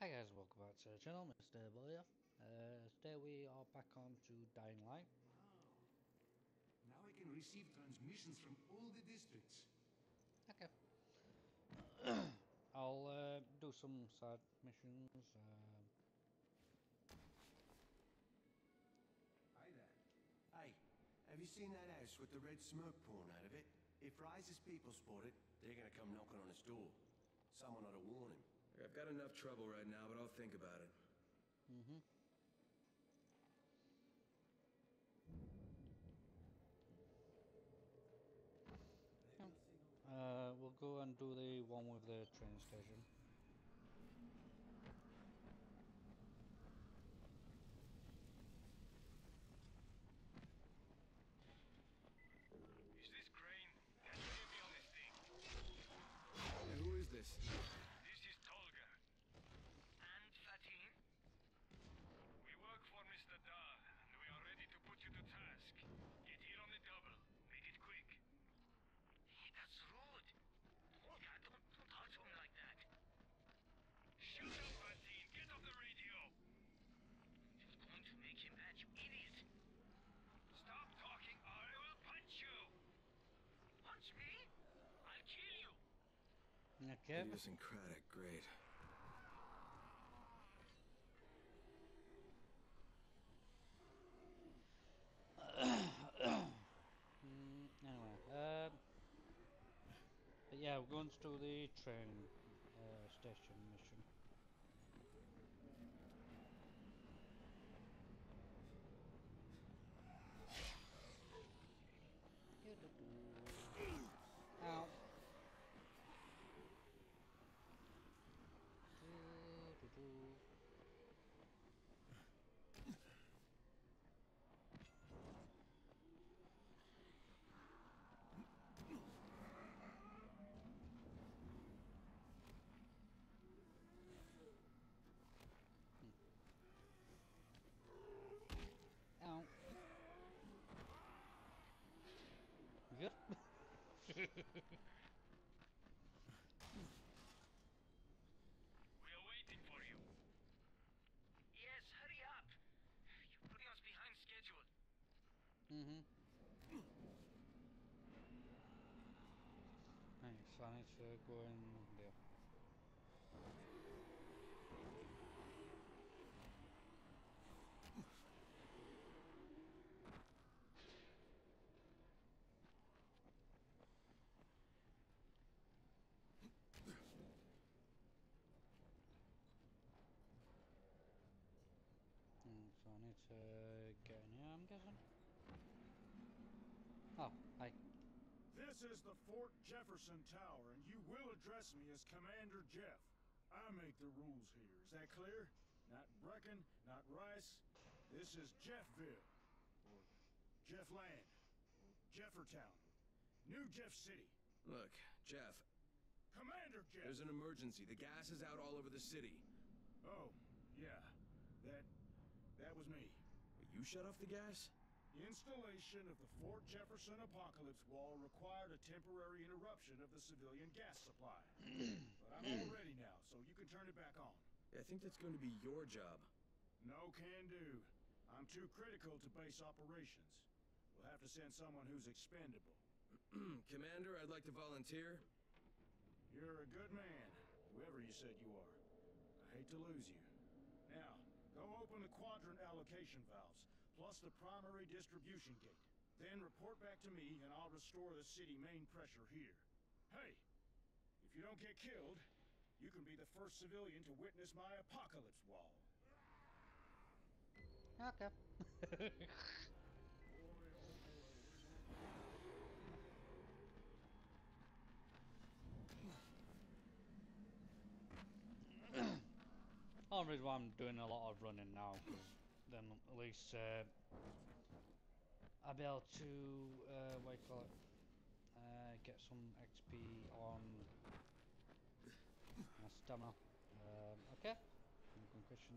Hi guys, welcome back to the channel, Mr. Bullier. Today we are back on to Dying Light. Now I can receive transmissions from all the districts. Okay. I'll do some side missions. Hi there. Hey, have you seen that house with the red smoke pouring out of it? If Rise's people spot it, they're gonna come knocking on his door. Someone ought to warn him. I've got enough trouble right now, but I'll think about it. We'll go and do the one with the train station. Is this Crane? Can you get me on this thing? Hey, who is this? This is Tolga. And Fatin? We work for Mr. Dahl, and we are ready to put you to task. Get here on the double. Make it quick. Hey, that's rude. Tolga, don't talk to him like that. Shut up, Fatin. Get off the radio. You're going to make him mad, you idiot. Stop talking or I will punch you. Punch me? I'll kill you. Okay. Idiosyncratic, great. Anyway, but yeah, we're going to do the train station mission. Ow. Ow. You good? We are waiting for you. Yes, hurry up. You're putting us behind schedule. Thanks, I need to go in there. So I need to get in here, I'm guessing. Oh, hi. This is the Fort Jefferson Tower, and you will address me as Commander Jeff. I make the rules here. Is that clear? Not Brecken, not Rice. This is Jeffville, or Jeffland, or Jeffertown, New Jeff City. Look, Jeff, Commander Jeff! there's an emergency. The gas is out all over the city. Oh, yeah. That was me. You shut off the gas? The installation of the Fort Jefferson Apocalypse Wall required a temporary interruption of the civilian gas supply. But I'm all ready now, so you can turn it back on. I think that's going to be your job. No can do. I'm too critical to base operations. We'll have to send someone who's expendable. Commander, I'd like to volunteer. You're a good man, whoever you said you are. I hate to lose you. Now, go open the quadrant allocation valves, plus the primary distribution gate. Then report back to me, and I'll restore the city main pressure here. Hey, if you don't get killed, you can be the first civilian to witness my apocalypse wall. Okay. Only reason why I'm doing a lot of running now, because then at least I'll be able to what do you call it? Get some XP on my stamina. Okay, I'm going to question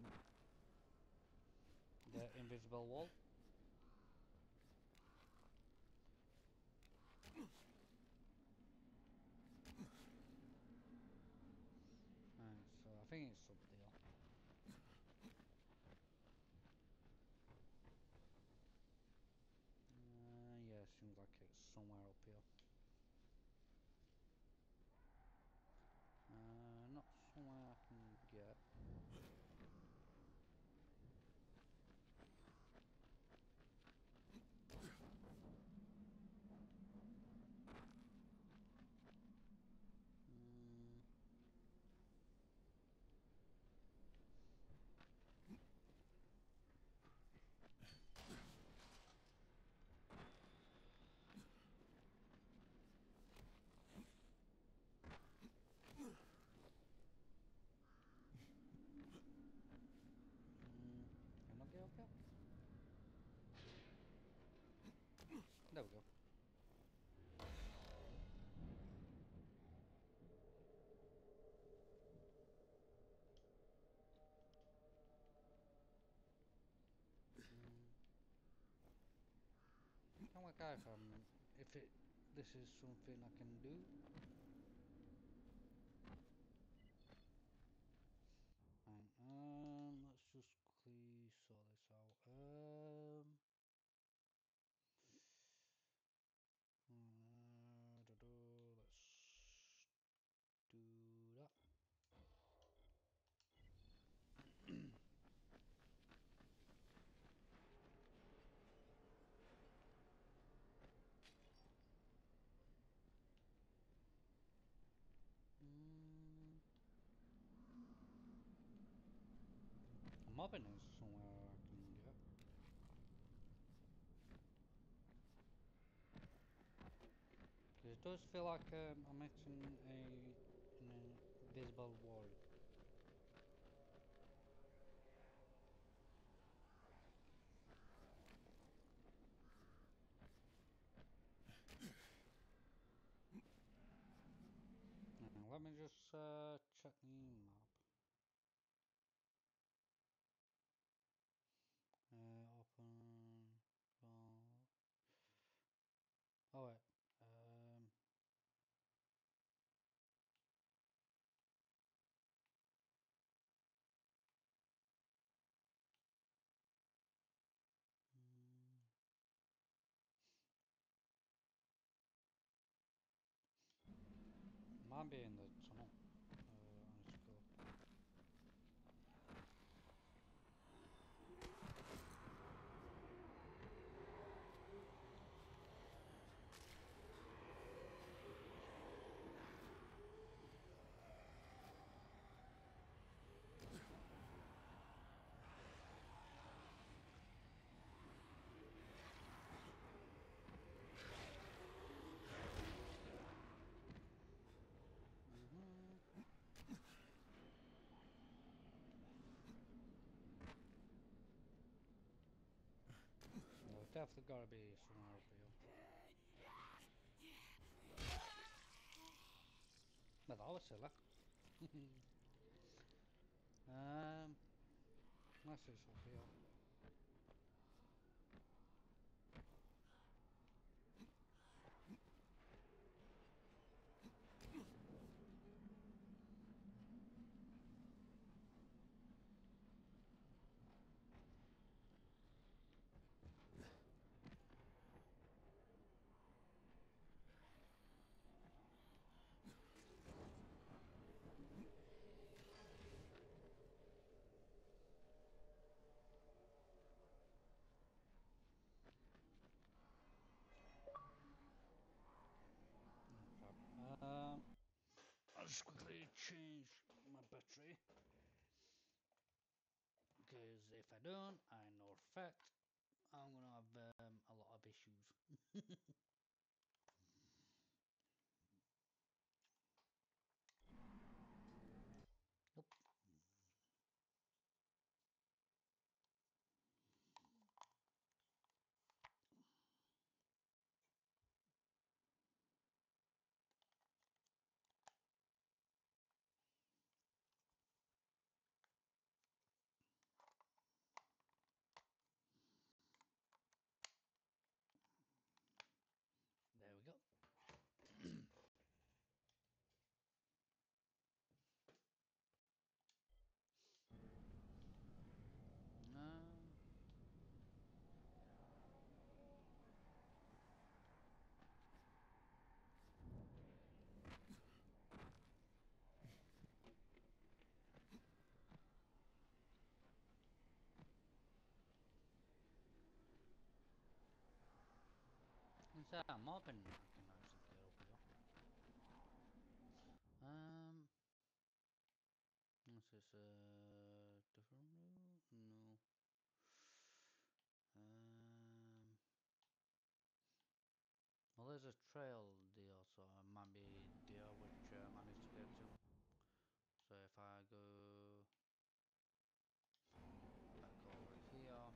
the invisible wall. So I think it's up there. somewhere up here. Not somewhere I can get. Can I get up here? There we go. Can't work out if this is something I can do. Right, let's just quickly sort this out. Let's do that. Mobbing is somewhere I can get. Cause it does feel like I'm in an invisible wall. Now, let me just check the map. Open. Oh wait. Might be in the tunnel. Let's go. No, definitely gotta be somewhere up here. But that was silly. Unless it's up here. I'll just quickly change my battery. Because if I don't, I know for a fact I'm gonna have a lot of issues. Nope. Is that I'm hoping I can actually get up here. Is this a different route? No. Well, there's a trail deal, so it might be deal which I managed to get to. So if I go back over here.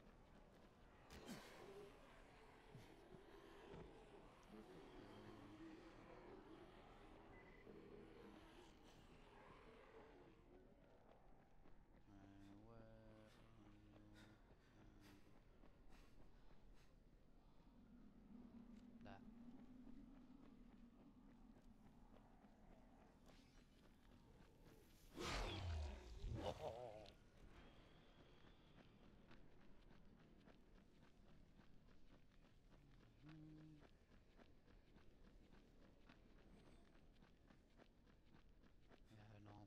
Where are you? There. Oh. Yeah, no.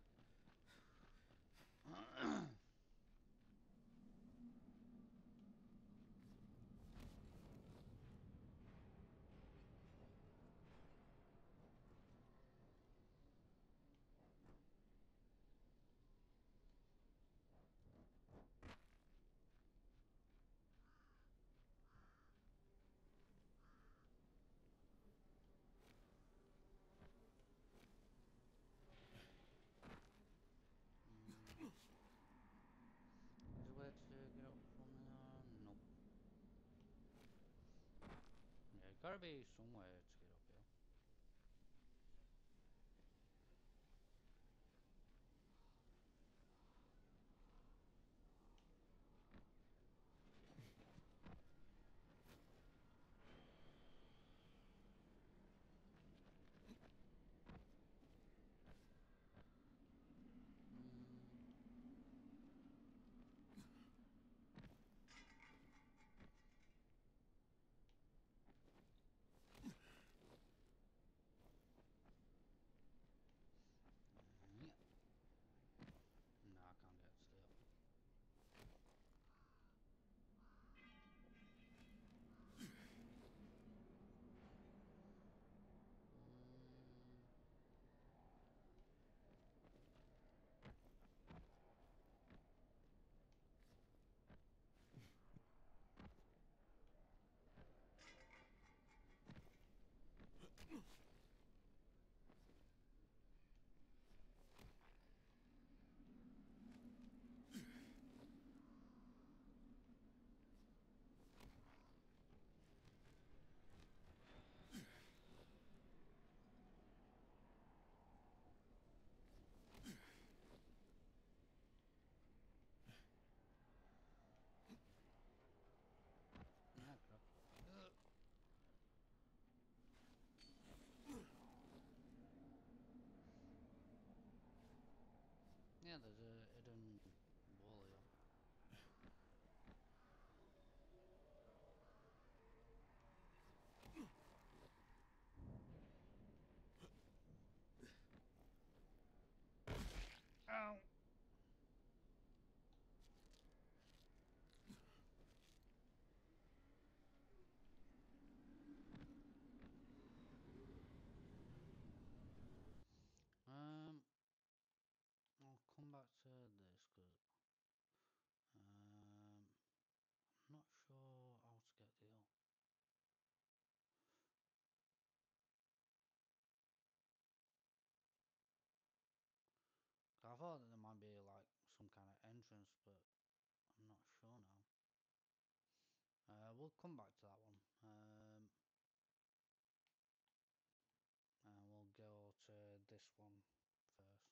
Is there a way to get up from there? Nope. Yeah, gotta be somewhere to get up here. Yeah. No, I can't get still. Yeah, crap. Yeah, there's a hidden wall here. Ow! I'll come back to this because I'm not sure how to get the hill. I thought that there might be like some kind of entrance, but I'm not sure now. We'll come back to that one. And we'll go to this one first.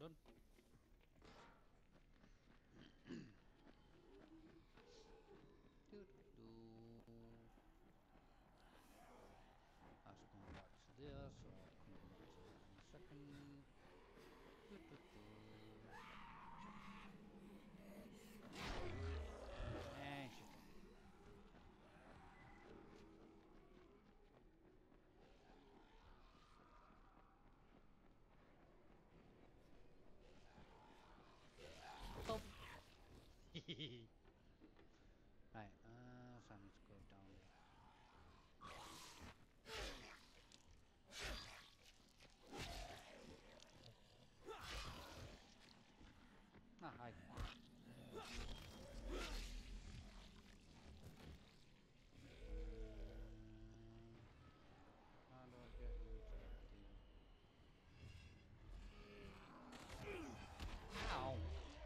done. That's going back to there, so I'll come back to that in a second. And shit. Stop. Right, so I need to go down there. Ah, hi. How do I get into that thing? Ow!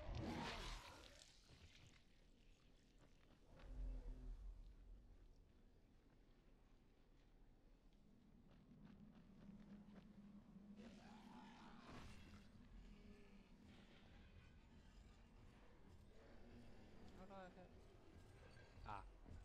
How do I get? Ah.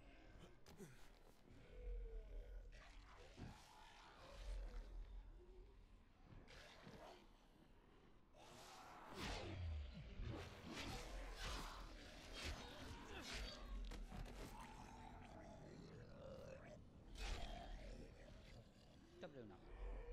W now.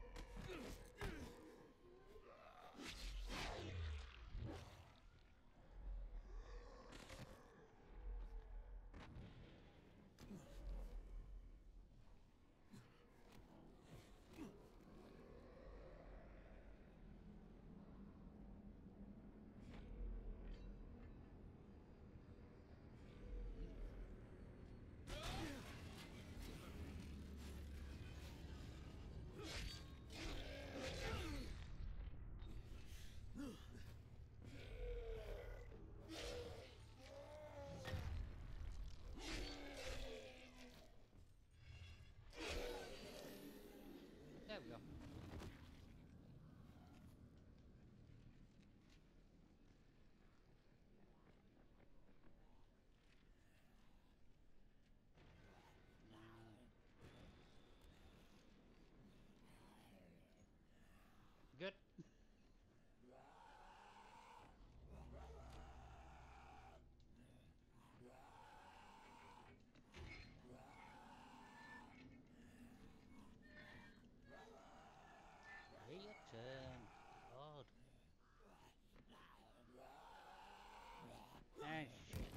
There we go. Good. Wait your turn. God. Ah, shit.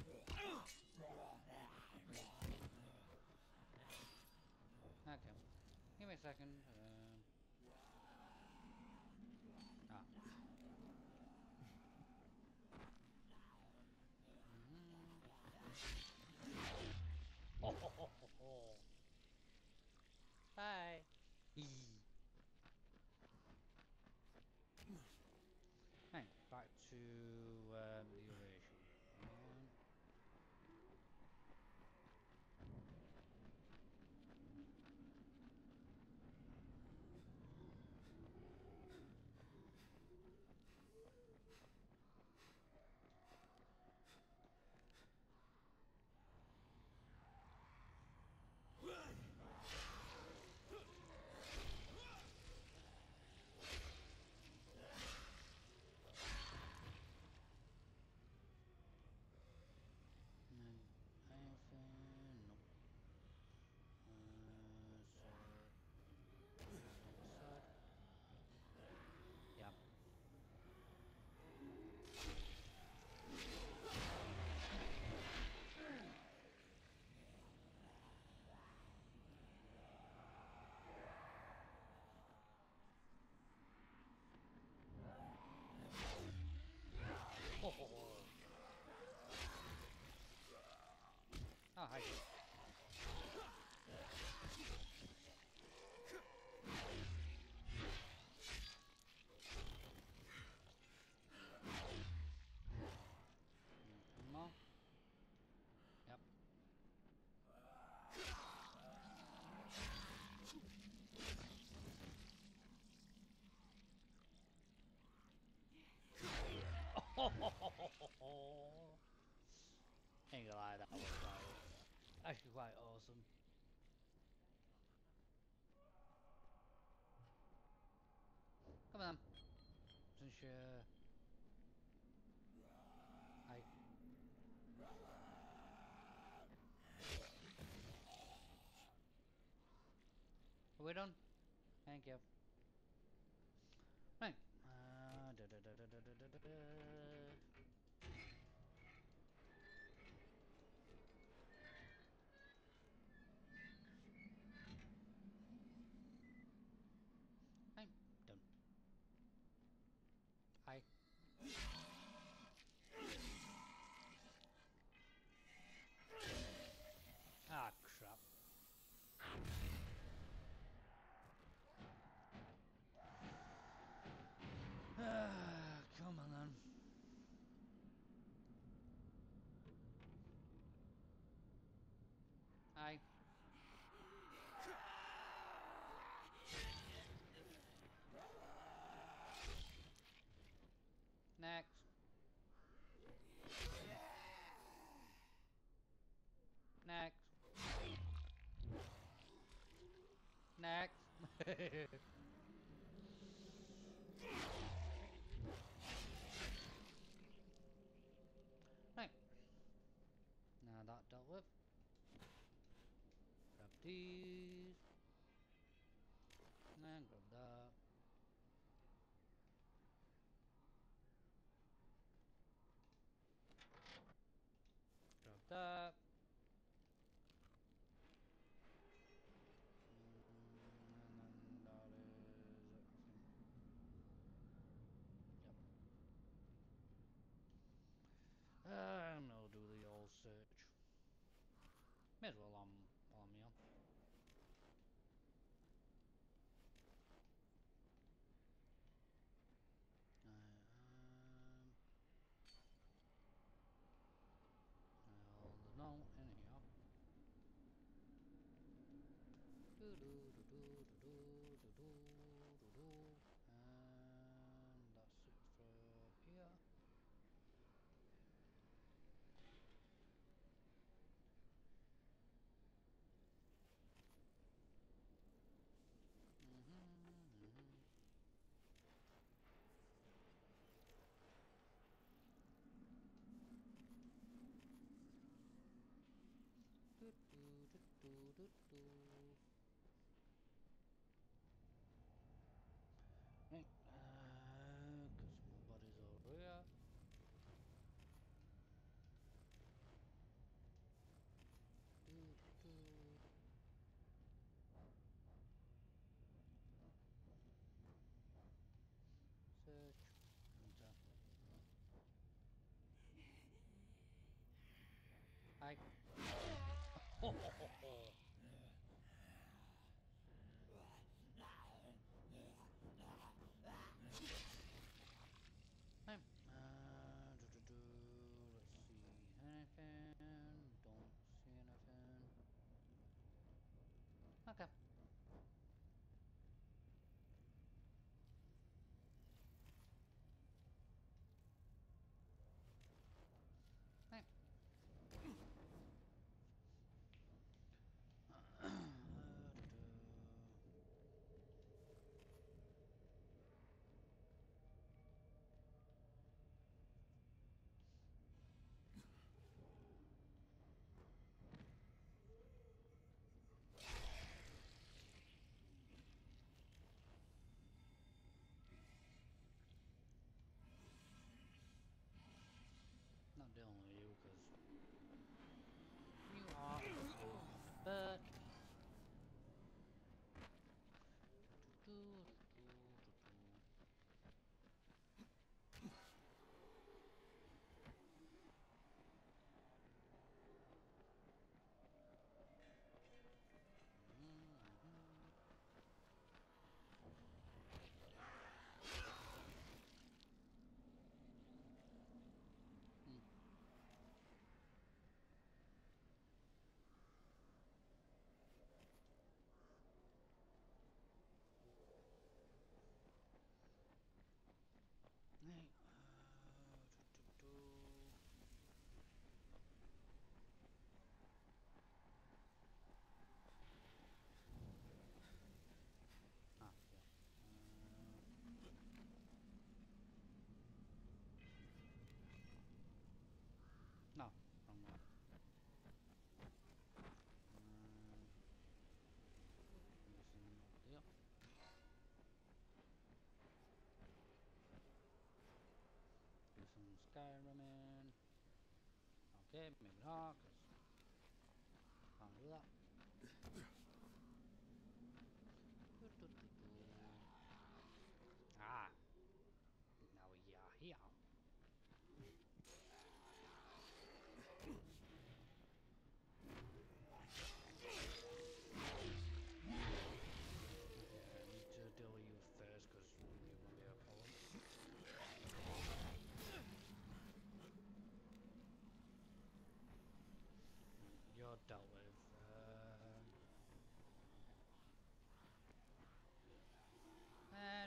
Okay. Give me a second. Ah. Oh, ho, ho, ho, ho. Bye. Right, back to the other issue. Ain't gonna lie, that was actually quite awesome. Come on. Since I. Are we done? Thank you. Right. Da, da, da, da, da, da, da, da. I'm done. Hi. Ah, crap. Come on then. Hi. Next. Next. Next. Right. Now that dealt with. Grab these. And grab that. Grab that. And then that is it, I think. Yep. And I'll do the old search. May as well while I'm here. I'll know in here. Do do do do do do do do do, and that's it for here. Do do do do do do. Right, cause my body's over here. Do do. Search. Enter. Hi. Ho ho ho ho. Skyrim. Okay, maybe not, because can't do that. Ah, now we are here. Okay, I need to deal with you first, because you're gonna be a problem. You're dealt with. And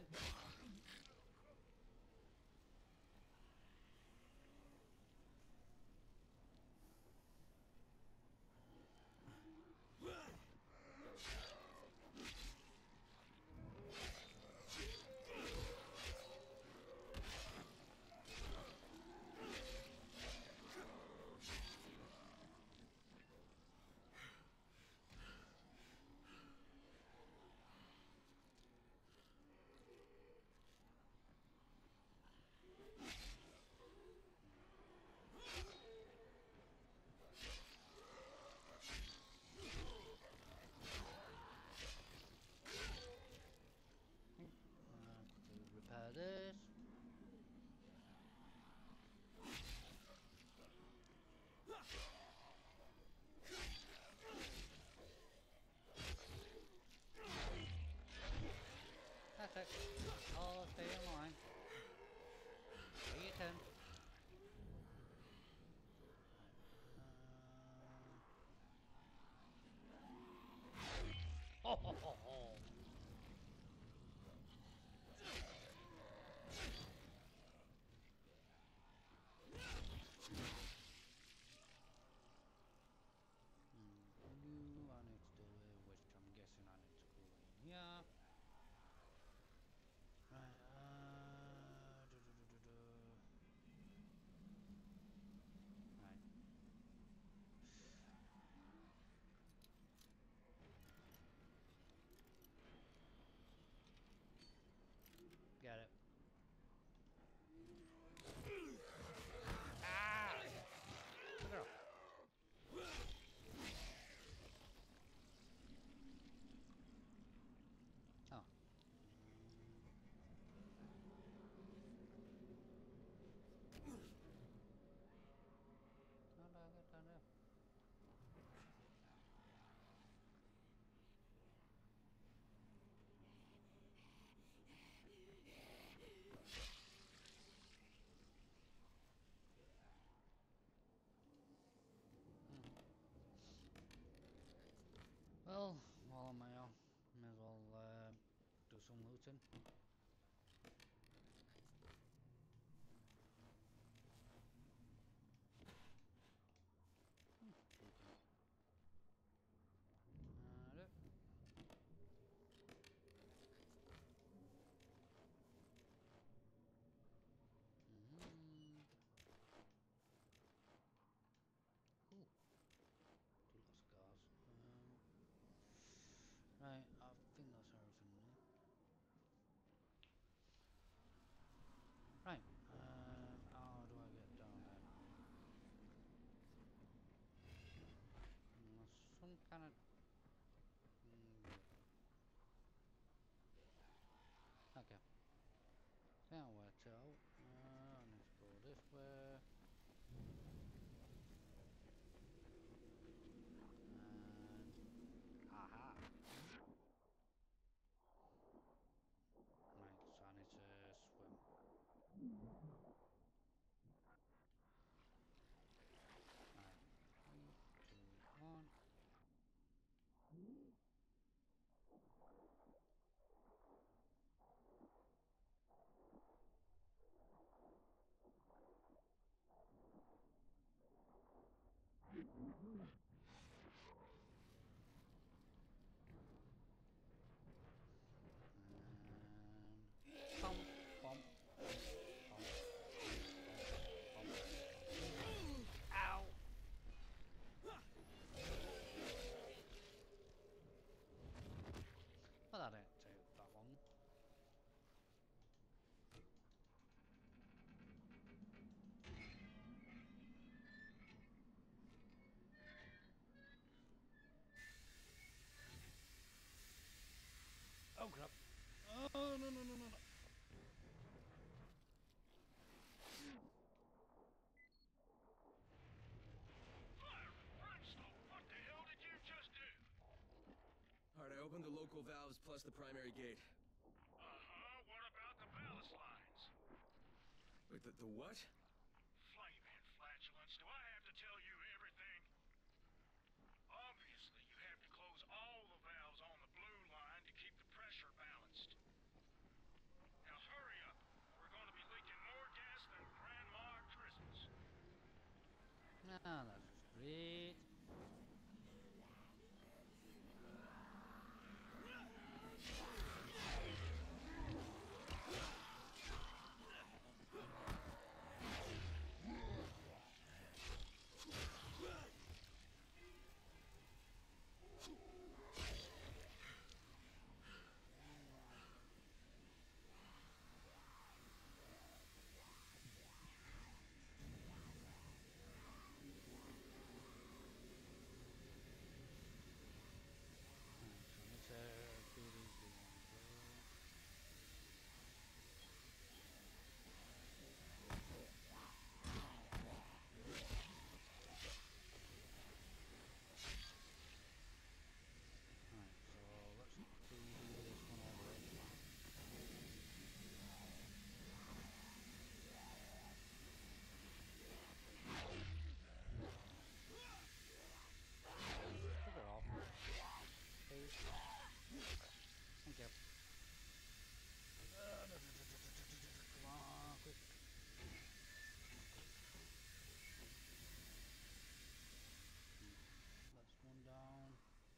quickly repair this. That's it. I'll stay in line. Do your turn. Ho ho ho ho! You I need to do it, which I'm guessing I need to go in here. Right, Right. Got it. Ah! Look at her. Oh. How do I get down there? Well, while I'm here, may as well do some looting. Look. Cool. Do lots of cars. Right, I think that's everything. electrical valves plus the primary gate. Uh-huh. What about the ballast lines? Wait, the what? Flaming flatulence. Do I have to tell you everything? Obviously, you have to close all the valves on the blue line to keep the pressure balanced. Now hurry up. We're going to be leaking more gas than Grandma at Christmas. Ah, that's great. Thank you. Come on, quick. That's one down.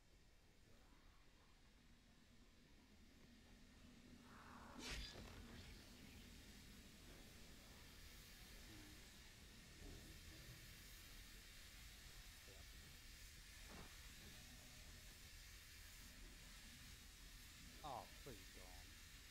Oh, please go on.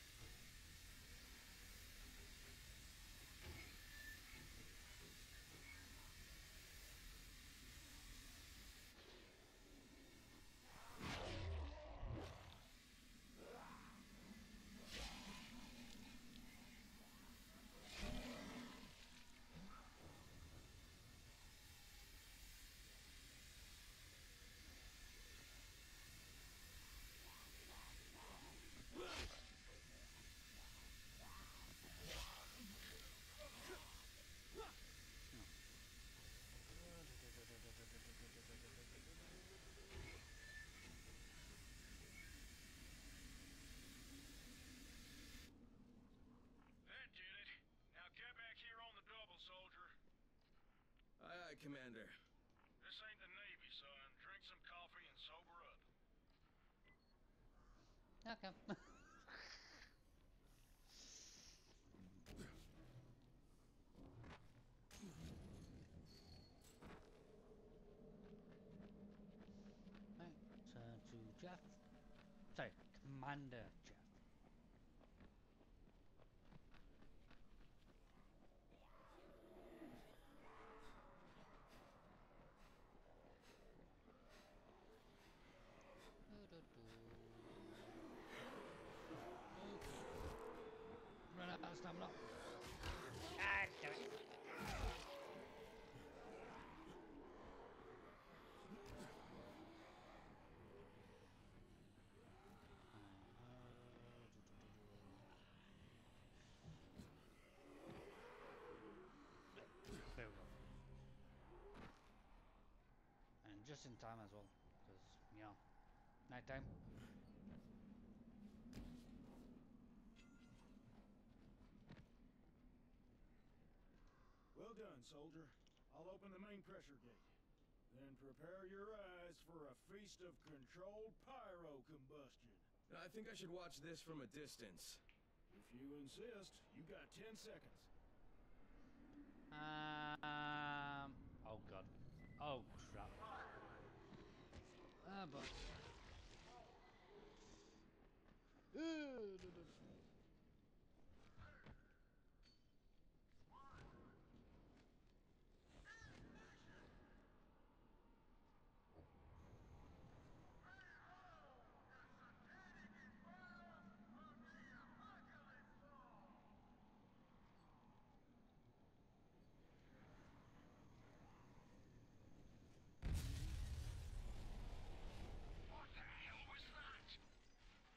That did it. Now get back here on the double, soldier. Aye, aye, Commander. This ain't the Navy, son. Drink some coffee and sober up. Okay. Right, turn to Jeff. Sorry, Commander Jeff. Run out of stamina. God damn it. There we go. And just in time as well, because, you know, nighttime. Well done, soldier. I'll open the main pressure gate. Then prepare your eyes for a feast of controlled pyro combustion. I think I should watch this from a distance. If you insist, you got 10 seconds. Oh god. Oh crap. Ah, but. What the hell was that?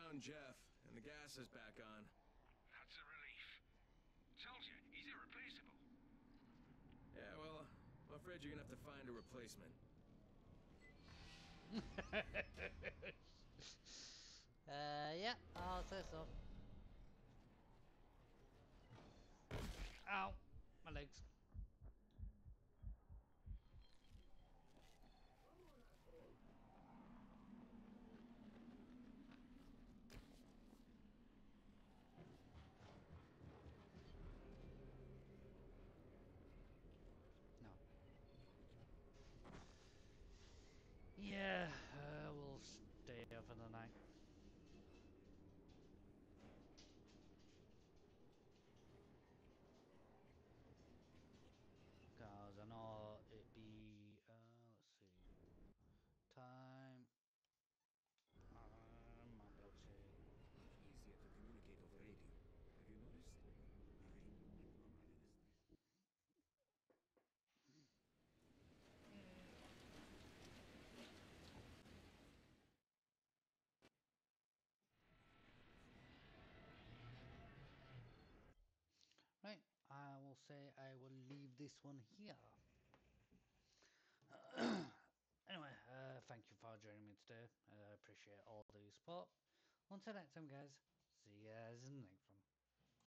found Jeff, and the gas is back on. That's a relief. Told you, he's irreplaceable. Yeah, well, I'm afraid you're gonna have to find a replacement. Yeah, I'll say so. Ow, my legs. No. Yeah, we'll stay here for the night. Cause I know it be let's see. Time my bloody Much easier to communicate over radio. Have you noticed? right. I will say I will leave this one here. Anyway, thank you for joining me today. I appreciate all the support. Until next time, guys. See you guys in the next